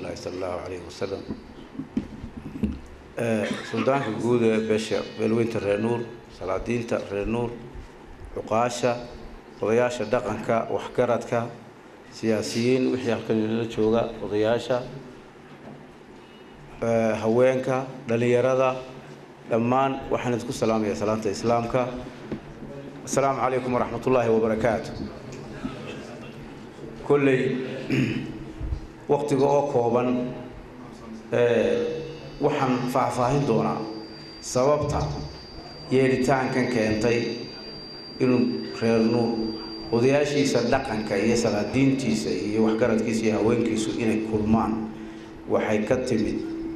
الله صلى الله عليه وسلم سلطان الجودة باشا بلوينت الرنور سلادين الرنور عقاشة وضياشة دقنك وحكرتك سياسيين وحيا كلنا شوقة وضياشة هوينك دليرada دمان وحنا نتكلم سلام يا سلامة إسلامك السلام عليكم ورحمة الله وبركاته كل وقت قوبا وحن فاهين دونا سببتها يريتان كان كنتي إنه خيرنو وضياشي صدقن كي يسلا دين تيسي وحكرت كيسي هوين كيسو إنه كرمان وحيكتمد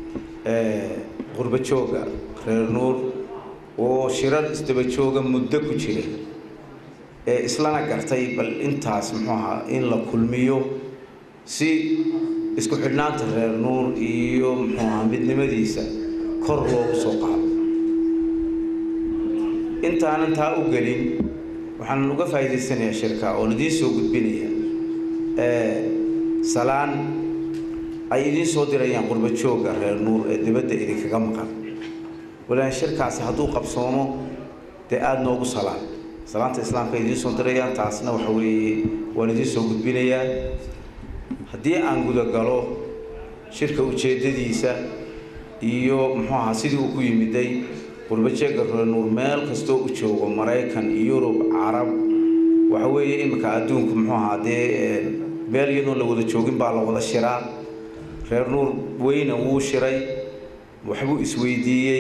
غربة شوقة خير نور وشرار استبتشوقة مدة كتير إسلانا قرتي بل أنت سمعها إن لكل ميو سي إسكو حنات خير نور يوم محمد نمديسة كرو سوقها أنت أوجلين وحنا نوقف هذه السنة الشركة وندي سوق بنية سلام أيدين صدرين غربة شوقة خير نور دبده إذا كجمقر ولا الشركة سهدو قبصونه تأد نوب سلام الإسلام كيدين صدرين تعسنا وحولي وندي سوق بنية هدي أنقذ قالوا شركة وشديدة iyo maxaa sidii uu ku yimiday qurbajeega reer meel kasto u joogo Mareykan Yurub Arab waxa weeye imka adduunku maxaa hadee meel iyadoo la wada joogin baa la wada shiraa reer nuur weyna uu shiray waxbuu isweydiiyay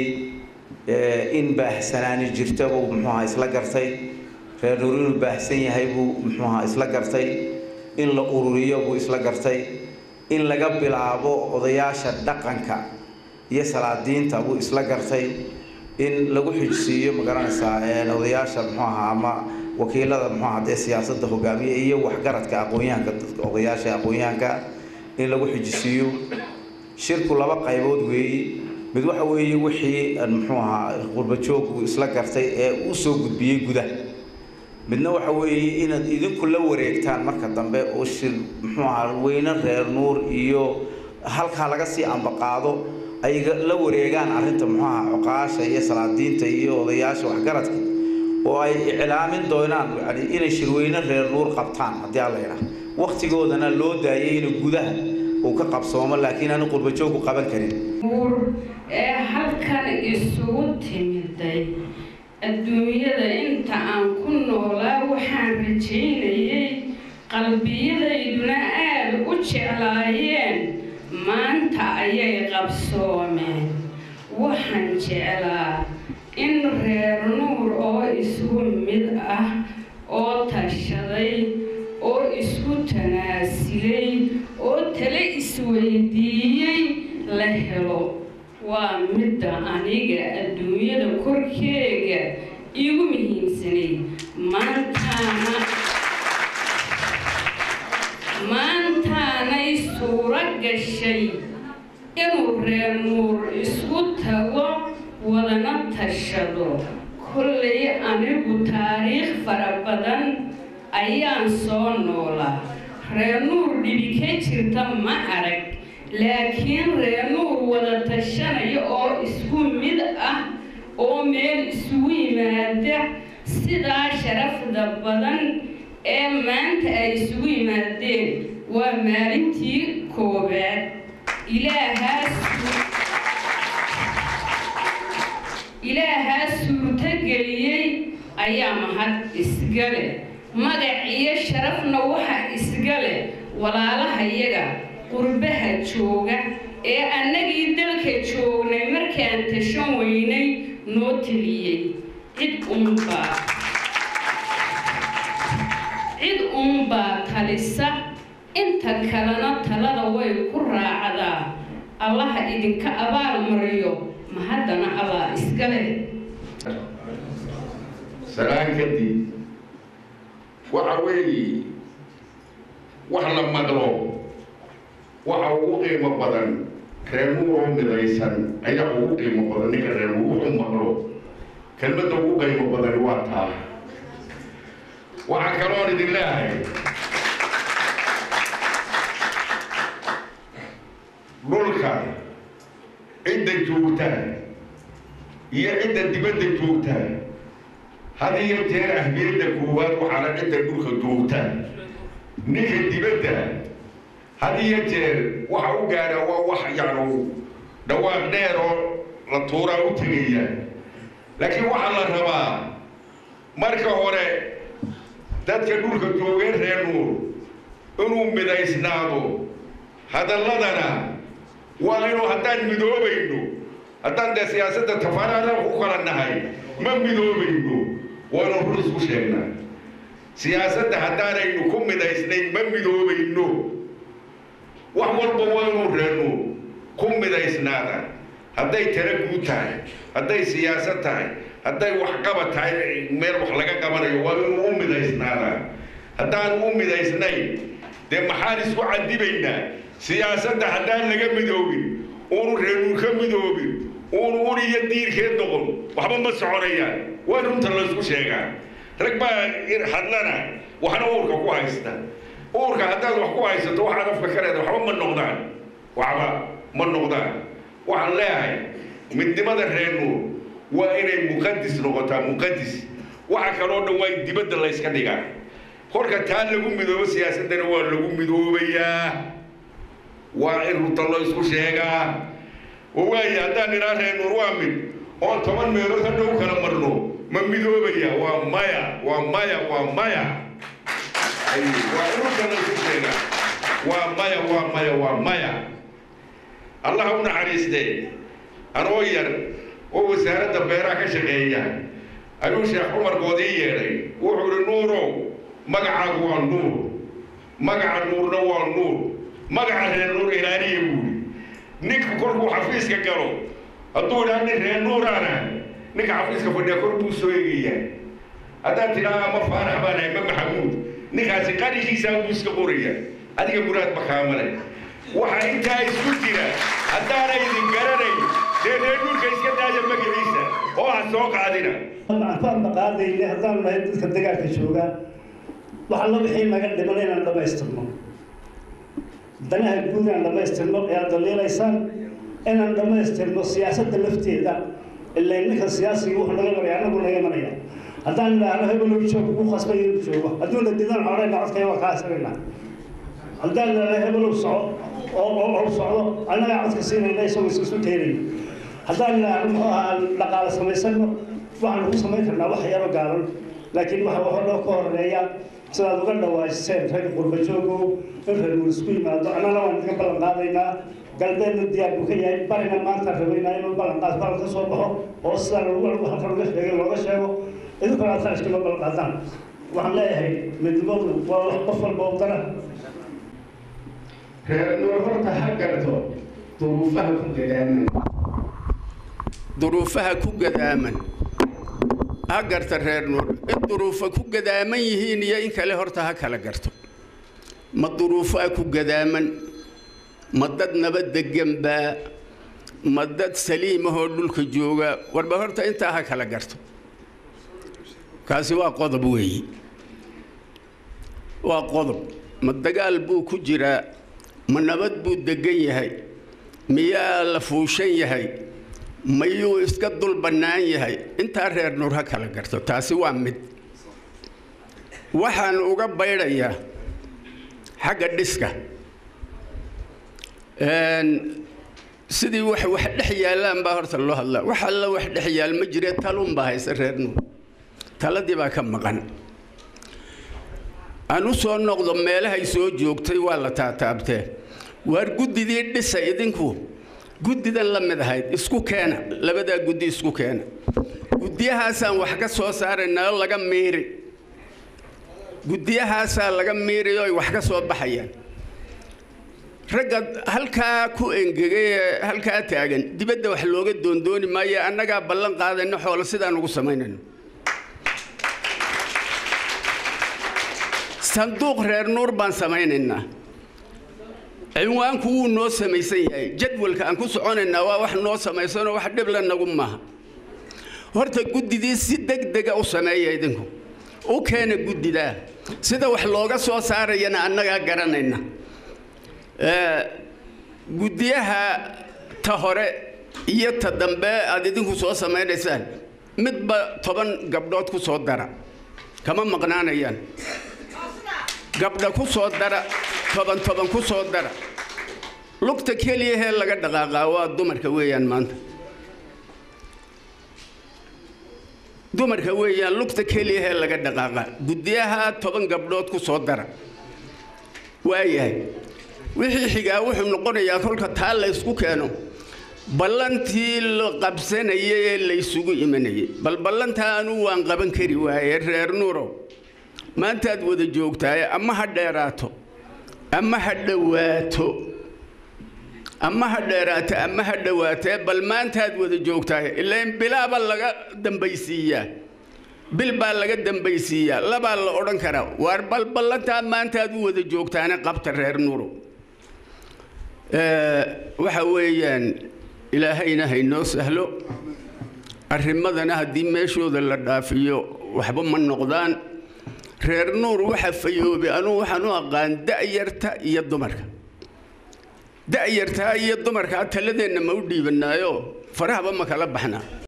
in baahsanaani jirta oo maxaa isla gartay reer nuur inuu baahsan yahay buu maxaa isla gartay in la ururiyo buu isla gartay in laga bilaabo odayaasha dhaqanka iyo salaadiinta uu isla gartay in lagu xijisiyo magaranaysa odayaasha maxaa ama wakiilada maxaa siyaasadda hogaamiye iyo waxgaradka aqoonyahanka odayaasha aqoonyahanka in lagu xijisiyo shirku laba qaybood weeyii mid waxa weeye wixii maxaa qurbajoog uu isla gartay ee uu soo gudbiyay gudaha midna waxa weeye inaad idinku la wareegtaan marka dambe oo shir maxaa weyna reer nuur iyo halka laga sii ambaqaado ay la wareegaan arinta maxaa cuqaasha iyo salaadiinta iyo odayaasha waxgaradka oo ay iclaamin doonaan inay shirweyne reer nuur qabtaan hadii alla yiraahdo waqtigoodana loo daayay in gudaha uu ka qabsoomo laakiin aan qurbajoog qaban karin halkan isugu timiday adduunyada inta aan ku noolaa waxaan rajaynayay qalbiyadeyduna aad u jeclaayeen maanta ayay qabsoomeen waxaan jeclaa in reer nuur oo isugu mid ah oo tashaday oo isku tanaasilay oo tale isweydiiyay la helo waa midda aniga adduunyada korkeega igu muhiimsanay maantana suura gashay inuu reer nuur isku tago wadana tashado kullay anigu taariikh fara badan ayaan soo noolaa reer nuur dhibi ka jirta ma arag laakiin reer nuur wada tashanaya oo isku mid ah oo meel isugu yimaada sidaa sharafda badan ee maanta ay isugu yimaadeen waa maalintii koobaad ilaahaas suurtageliyey ayaa mahad isgale magac iyo sharafna waxa isgale walaalahayaga qurbaha jooga ee annagii dalka joognay markaan tashan weynay noo taliyey cid unbaa talisa inta kalena talada way ku raacdaa allaha idinka abaal mariyo mahaddana allah iskale salaankadii waxa weeye wax la maqlo waxa ugu qiimo badan reer nuur oo midaysan ayaa ugu qiimo badan ninka reer nuur wuxuu maqlo kelmadda ugu qiimo badan waa taa waxaan kaloo idin leeyahay dhulka cidda joogtaa iyo cidda dibadda joogtaa had iyo jeer ahmiyadda koowaad waxaana cidda dhulka joogtaa ninka dibadda had iyo jeer waxa u gaadha waa wax yacni dhawaaq dheer oo la tuuraa u tegaya laakiin waxaa la rabaa marka hore dadka dhulka joogay reer Nuur inuu midaysnaado hadalladana waa inuu haddaan midoobayno haddaan dee siyaasadda tafaaraada ku kala nahay ma midoobayno waanu run isku sheegnaa siyaasadda haddaanaynu ku midaysnayn ma midoobayno wax walba waa inuu reer Nuur ku midaysnaada hadday tala guud tahay hadday siyaasad tahay hadday wax qabad tahay meel wax laga qabanayo waa inuu u midaysnaada haddaan u midaysnayn dee maxaan isku cadibaynaa siyaasadda haddaan laga midoobin uunu reer Nuur ka midoobin uunu uniyo diirkeed noqon waxba ma soconayaan waa runta la isku sheegaa rag baa hadlana waxna uurka ku haysta uurka haddaad wax ku haysato waxaad afka ka leedahay waxba ma noqdaan waxaan leeyahay midnimada reer Nuur waa inay muqaddis noqotaa muqaddis waxa kaloo dhan waa dibadda la iska dhigaa horka taan lagu midoobo siyaasadana waa lagu midoobayaa waa in runta la isku sheegaa waayo haddaan inaa reer Nuur waa mid oo 10 meelood hadhow kala marno ma midoobaya waa maya waa in runta la isku sheegaa waa maya الله ونحرسته أنا وير ووزارة البيراء كشقية أيو شيخ عمر قضية وحول النور مقع النور نوى النور مقع النور إلاني يقول نيك كوربو حفيز كقالو أدول أني النور أنا نيك حفيز كفردي كوربو سوية أدان تلا مفانا بنا إمام محمود نيك هسقاني شيء سامبوس كبورية هذه مراد مخاملة waxa inta isku jira haddaanay idin garanay reer Nuurka iska daaya magaciisa oo aan soo qaadina waxaan qaadayna haddaan nahay dadka deegaanka jooga waxa la wixii naga dhiman inaan dhamaystirno danaha guud aan dhamaystirno ee daliilaysan inaan dhamaystirno siyaasadda lafteeda ilaa ninka siyaasiga wuxuu naga maraya anagu naga maraya haddaan nahay hebel joog ku khasbay inuu joogo hadduu diidan xoreeyna codkay waa kaasarina haddaan nahay hebel oo socdo anaga codka siinayna isagoo isku teeray haddaan dhaqaale samaysano waxaan ku samayn karnaa wax yaro gaaban laakiin waxa loo ka horeeya sidaad uga dhawaajiseen rag qurba joogo in reer Nuur isku yimaado anana waan ka ballan qaadaynaa galbeedna diyaar buu ka yahay barina maanta rabaynaa inuu ballan qaad ka soo baxo oo sidaan lagu halkan uga sheego idinkoo aad tahay isku ballan qaadaan waxaan leeyahay midnimadu waa wax qof walba u dara reer Nuur horta ha garto duruufaha ku gadaaman ha garta reer Nuur in duruufa ku gadaaman yihiin iyo in kale horta ha kala garto ma duruufaha ku gadaaman ma dad nabad degan baa ma dad saliim ah oo dhulka jooga warba horta inta ha kala garto kaasi waa qodob weey waa qodob ma dagaal buu ku jiraa ma nabad buu degan yahay miyaa la fuushan yahay mayuu iska dul bannaan yahay intaa reer Nuur ha kala garto taasi waa mid waxaan uga bayrayaa xagga dhiska sidii wax dhex yaalaan baa horta loo hadlaa waxa la wax dhex yaal ma jire talun baa haysa reer Nuur taladii baa ka maqan أنا سو نقدم مالها يسوي جوكتي ولا تعتابته وارجودي دي سيدينكو جودي ده لما ده هيد اسكو كان لا بدأ جودي اسكو كان جودي هاسا وحكا سو صار إنه لقى ميري جودي هاسا لقى ميري وحكا سو بحيان رجع هلكا كو إنجيجي هلكا تاجن دي بدأ وحلوجة دوني ما ي أنا جا بلن قاعد إنه حول سيدا نقصمينه صندوق reer Nuur baan sameeynaa ciwaanku uu noo sameeyay yahay jadwalka aan ku soconaynaa waa wax noo sameeysan wax dhib la nagu maaha horta gudidii si degdeg ah u sameeyay idinku oo keena gudida sida wax looga soo saarayna annaga garanayna guddiyaha ta hore iyo ta dambe aad idinku soo samaynaysaan midba 10 gabdhood ku soo dara kama maqnaanayaan gabdha ku soo dara 10 ku soo dara lugta kaliya ee laga dhaqaaqaa waa dumarka weeyaan maanta dumarka weeyaan lugta kaliya ee laga dhaqaaqaa guddiyaha 10 gabdhood ku soo dara waayahay wixii xigaa wuxuu noqonayaa kolka taa la isku keeno ballantii la qabsanayay ee la isugu imanayay ballantaanu waan qaban kari waayay reer nuuro maantaad wada joogtaay ama ha dheeraato ama ha dhawaato ama ha dheeraato ama ha dhawaato bal maantaad wada joogtaay ilaa bilaaba laga dambaysiiyaa bil baa laga dambaysiiyaa laba la oran kara war ballantaa maantaad wada joogtaana qabta reer nuuro waxa weeyaan ilaahayna haynoo sahlo arrimadana haddii meeshooda la dhaafiyo waxba ma noqdaan reer nuur waxa fayoobe anuu waxaan u aqaan da'yarta iyo dumarka da'yarta iyo dumarka taladeena ma u dhiibanaayo farahaba ma kala baxnaa